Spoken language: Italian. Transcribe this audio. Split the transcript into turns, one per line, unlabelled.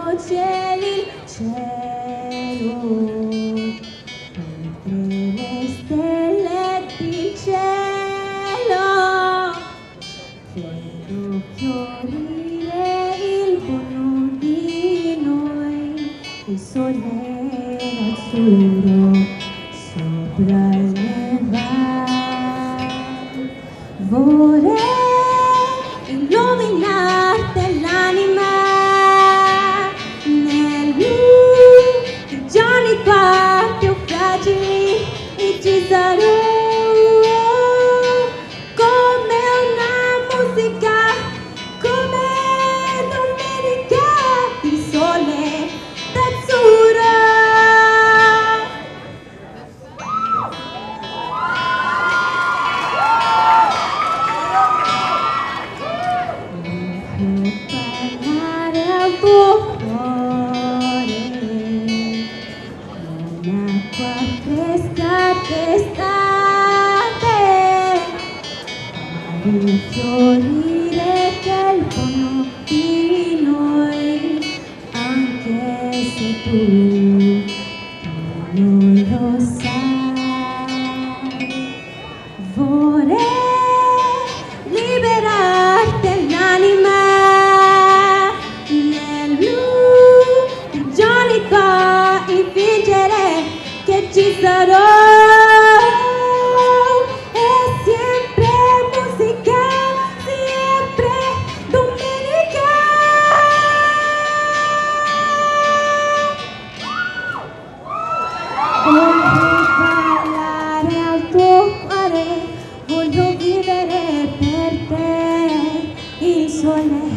cieli il cielo, oltre le stelle del cielo, vedo fiorire il buono di noi, il sole azzurro sopra il nevar. Vorrei illuminarti l'anima nel blu di giorni qua più fragili, e ci sarò come una musica, come domenica di sole d'azzurro. Parlare al tuo cuore, un'acqua fresca d'estate, fare fiorire quel buono di noi, anche se tu non lo sai. Vorrei liberarti l'anima nel blu di giorni qua e fingere che ci sarò, e sempre musica, sempre domenica. Voglio parlare al tuo cuore, voglio vivere per te il sole